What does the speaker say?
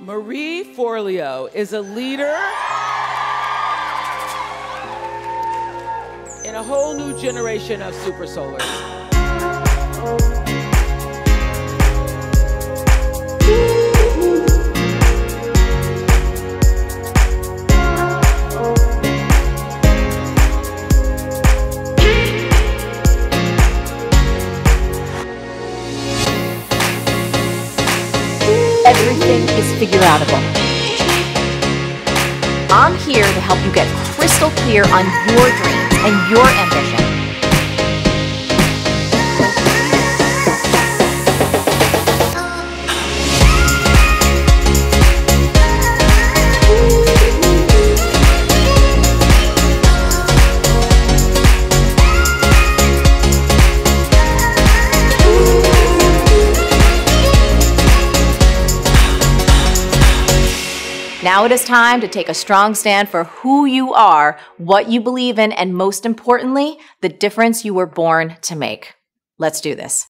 Marie Forleo is a leader in a whole new generation of super solars. Everything is figure-outable. I'm here to help you get crystal clear on your dreams and your ambition. Now it is time to take a strong stand for who you are, what you believe in, and most importantly, the difference you were born to make. Let's do this.